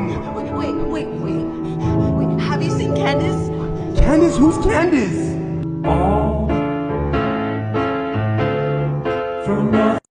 Wait. Have you seen Candice? Candice? Who's Candice? All from nothing.